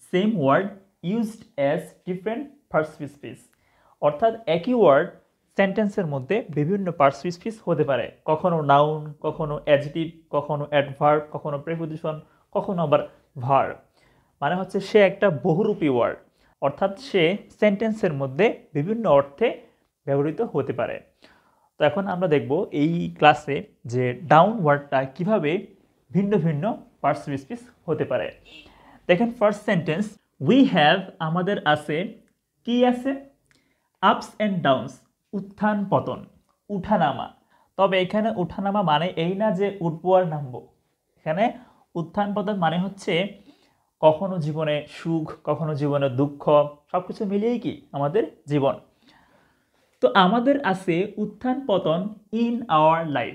Same word used as different perspectives, অর্থাৎ একই word সেন্টেন্সের মধ্যে বিভিন্ন পার্সপেক্টিভস হতে পারে, কখনো নাউন, কখনো অ্যাডজেক্টিভ, কখনো অ্যাডভার্ব, কখনো প্রিপোজিশন, কখনো আবার ভার্ব। মানে হচ্ছে সে একটা বহুরূপী ওয়ার্ড, অর্থাৎ সে সেন্টেন্সের মধ্যে বিভিন্ন অর্থে ব্যবহৃত হতে পারে। তো এখন আমরা দেখব এই ক্লাসে যে ডাউন ওয়ার্ডটা কিভাবে ভিন্ন ভিন্ন পার্সপেক্টিভস হতে পারে। দেখেন ফার্স্ট সেন্টেন্স, উই হ্যাভ, আমাদের আছে, কি আছে? আপস অ্যান্ড ডাউনস, উত্থান পতন, উঠানামা। তবে এখানে উঠানামা মানে এই না যে উঠবো আর নামবো। এখানে উত্থান পতন মানে হচ্ছে কখনো জীবনে সুখ, কখনো জীবনে দুঃখ, সব কিছু মিলিয়েই কি আমাদের জীবন। তো আমাদের আছে উত্থান পতন ইন আওয়ার লাইফ,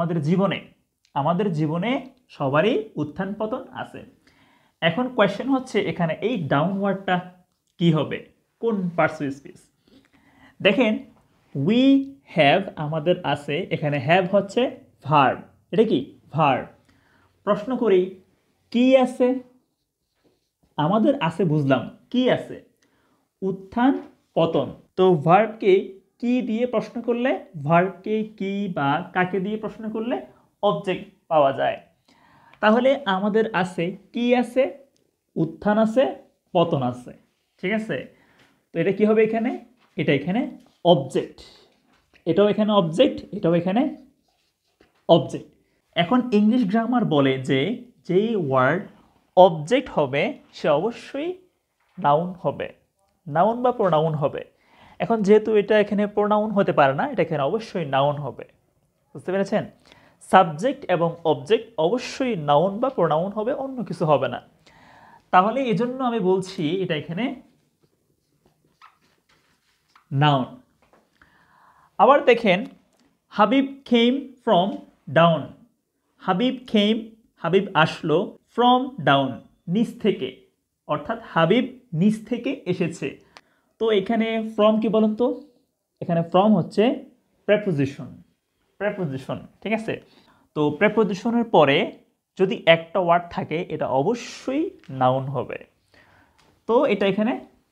আমাদের জীবনে সবারই উত্থান পতন আছে। এখন কোয়েশ্চেন হচ্ছে এখানে এই ডাউন ওয়ার্ডটা কি হবে, কোন পার্সপেক্টিভ? দেখেন উই হ্যাভ, আমাদের আছে, এখানে হ্যাভ হচ্ছে ভার্ব, এটা কি ভার্ব। প্রশ্ন করি কি আছে? আমাদের আছে বুঝলাম, কি আছে? উত্থান পতন। তো ভার্বকে কি দিয়ে প্রশ্ন করলে, ভার্বকে কি বা কাকে দিয়ে প্রশ্ন করলে অবজেক্ট পাওয়া যায়। তাহলে আমাদের আছে, কি আছে? উত্থান আছে, পতন আছে, ঠিক আছে। তো এটা কি হবে এখানে? এটা এখানে অবজেক্ট, এটাও এখানে অবজেক্ট, এটাও এখানে অবজেক্ট। এখন ইংলিশ গ্রামার বলে যে যেই ওয়ার্ড অবজেক্ট হবে সে অবশ্যই নাউন হবে, নাউন বা প্রোনাউন হবে। এখন যেহেতু এটা এখানে প্রোনাউন হতে পারে না, এটা এখানে অবশ্যই নাউন হবে, বুঝতে পেরেছেন? সাবজেক্ট এবং অবজেক্ট অবশ্যই নাউন বা প্রোনাউন হবে, অন্য কিছু হবে না। তাহলে এজন্য আমি বলছি এটা এখানে নাউন। আবার দেখেন Habib came from down, Habib আসলো, ফ্রম ডাউন, নিচ থেকে, অর্থাৎ হাবিব নিচ থেকে এসেছে। তো এখানে ফ্রম কি বলুন তো? এখানে ফ্রম হচ্ছে প্রেপোজিশন, ঠিক আছে। তো প্রেপোজিশনের পরে যদি একটা ওয়ার্ড থাকে এটা অবশ্যই নাউন হবে। তো এটা এখানে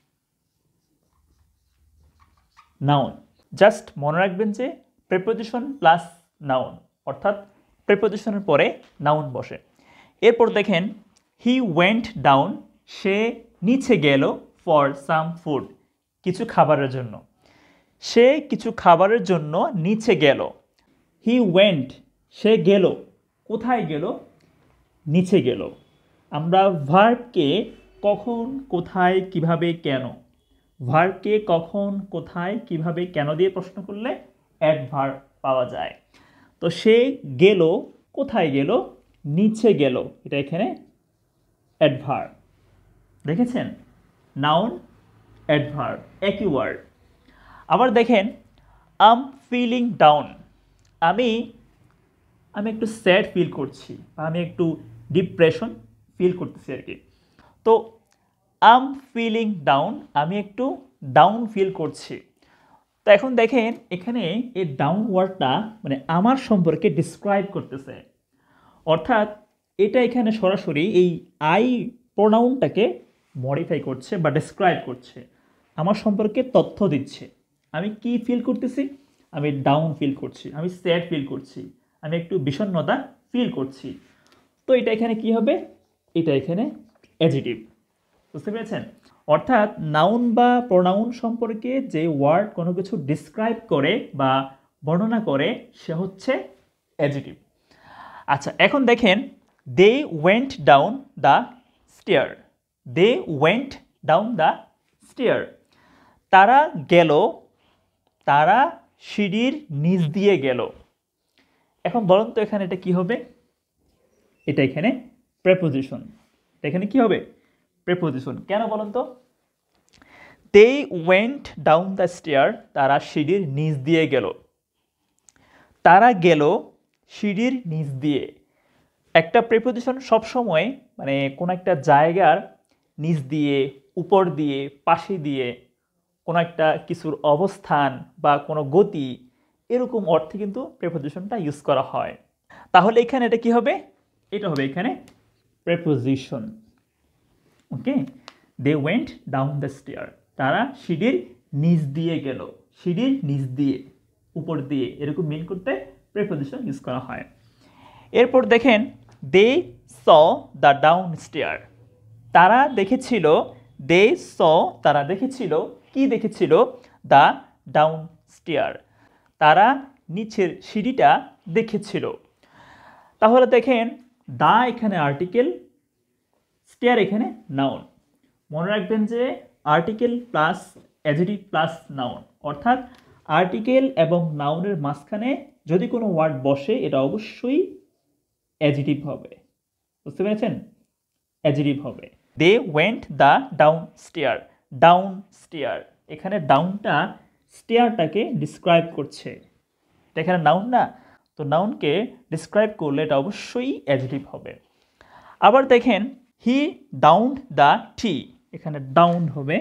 নাউন। জাস্ট মনে রাখবেন যে প্রেপোজিশন প্লাস নাউন, অর্থাৎ প্রেপোজিশনের পরে নাউন বসে। এরপর দেখেন হি ওয়েন্ট ডাউন, সে নিচে গেল, ফর সাম ফুড, কিছু খাবারের জন্য। সে কিছু খাবারের জন্য নিচে গেল। হি ওয়েন্ট, সে গেল, কোথায় গেল? নিচে গেল। আমরা ভার্বকে কখন, কোথায়, কিভাবে, কেন, ভার্বকে কখন, কোথায়, কিভাবে, কেন দিয়ে প্রশ্ন করলে অ্যাডভার্ব পাওয়া যায়। তো সে গেল, কোথায় গেল? নিচে গেল, এটা এখানে অ্যাডভার্ব। দেখেছেন? নাউন, অ্যাডভার্ব, একই ওয়ার্ড। আবার দেখেন আম ফিলিং ডাউন, আমি একটু স্যাড ফিল করছি, বা আমি একটু ডিপ্রেশন ফিল করতেছি আর কি। তো আম ফিলিং ডাউন, আমি একটু ডাউন ফিল করছি। তো এখন দেখেন এখানে এই ডাউন ওয়ার্ডটা মানে আমার সম্পর্কে ডিসক্রাইব করতেছে, অর্থাৎ এটা এখানে সরাসরি এই আই প্রোনাউনটাকে মডিফাই করছে বা ডিসক্রাইব করছে, আমার সম্পর্কে তথ্য দিচ্ছে। আমি কি ফিল করতেছি? আমি ডাউন ফিল করছি, আমি স্যাড ফিল করছি, আমি একটু বিষণ্ণতা ফিল করছি। তো এটা এখানে কি হবে? এটা এখানে অ্যাডজেক্টিভ, বুঝতে পেরেছেন? অর্থাৎ নাউন বা প্রোনাউন সম্পর্কে যে ওয়ার্ড কোনো কিছু ডিসক্রাইব করে বা বর্ণনা করে সে হচ্ছে অ্যাডজেক্টিভ। আচ্ছা এখন দেখেন they went down the stair, they went down the stair, তারা গেল, তারা সিঁড়ির নিচ দিয়ে গেল। এখন বলুন তো এখানে এটা কি হবে? এটা এখানে প্রেপোজিশন, এটা এখানে কি হবে? প্রেপোজিশন। কেন বলুন তো? They went down the stair, তারা সিঁড়ির নিচ দিয়ে গেল, তারা গেল সিঁড়ির নিচ দিয়ে। একটা প্রেপোজিশন সবসময় মানে কোনো একটা জায়গার নিচ দিয়ে, উপর দিয়ে, পাশে দিয়ে, কোনো একটা কিছুর অবস্থান বা কোনো গতি, এরকম অর্থে কিন্তু প্রেপোজিশনটা ইউজ করা হয়। তাহলে এখানে এটা কি হবে? এটা হবে এখানে preposition. Okay, they went down the stair, তারা সিঁড়ির নিচ দিয়ে গেল, সিঁড়ির নিচ দিয়ে, উপর দিয়ে, এরকম মিন করতে প্রিপোজিশন ইউজ করা হয়। এরপর দেখেন they saw the down stair, তারা দেখেছিল, দে স তারা দেখেছিল, কি দেখেছিল, দ্য ডাউন স্টেয়ার, তারা নিচের সিঁড়িটা দেখেছিল। তাহলে দেখেন দা এখানে আর্টিকেল, স্টেয়ার এখানে নাউন। মনে রাখবেন যে article plus adjective plus noun, অর্থাৎ আর্টিকেল এবং নাউনের মাঝখানে যদি কোনো ওয়ার্ড বসে এটা অবশ্যই অ্যাডজেক্টিভ হবে, বুঝতে পেরেছেন? অ্যাডজেক্টিভ হবে। They went the down stair, down stair, এখানে ডাউনটা স্টেয়ারটাকে ডিসক্রাইব করছে, এটা এখানে নাউন না, তো নাউনকে ডিসক্রাইব করলে এটা অবশ্যই অ্যাডজেক্টিভ হবে। আবার দেখেন হি ডাউনড দ্য টি, এখানে ডাউন হবে,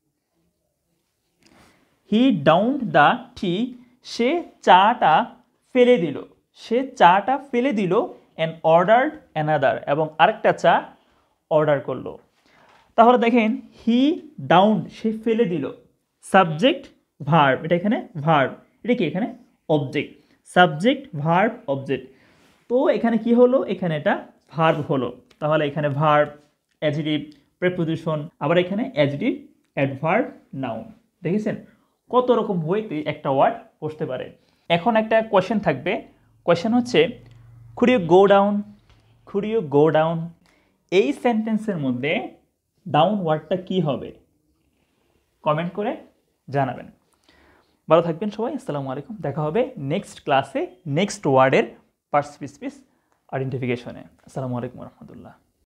হি ডাউনড দ্য টি, সে চাটা ফেলে দিল, সে চাটা ফেলে দিল, অ্যান্ড অর্ডার্ড অ্যানাদার, এবং আরেকটা চা অর্ডার করলো। তাহলে দেখেন হি ডাউন, সে ফেলে দিল, সাবজেক্ট ভার্ব, এটা এখানে ভার্ব, এটা কি এখানে অবজেক্ট, সাবজেক্ট ভার্ব অবজেক্ট, তো এখানে কি হলো, এখানে এটা ভার্ব হলো। তাহলে এখানে ভার্ব, অ্যাডজেক্টিভ, প্রিপোজিশন, আবার এখানে অ্যাডজেক্টিভ, অ্যাডভার্ব, নাউন। দেখেছেন কত রকম ওয়েতে একটা ওয়ার্ড বসতে পারে। এখন একটা কোয়েশ্চেন থাকবে, কোয়েশ্চেন হচ্ছে could you go down, could you go down, এই সেন্টেন্সের মধ্যে ডাউন ওয়ার্ডটা কি হবে কমেন্ট করে জানাবেন। ভালো থাকবেন সবাই, আসসালামু আলাইকুম, দেখা হবে নেক্সট ক্লাসে নেক্সট ওয়ার্ডের পার্টস স্পিচ আইডেন্টিফিকেশনে। আসসালামু আলাইকুম রহমতুল্লাহ।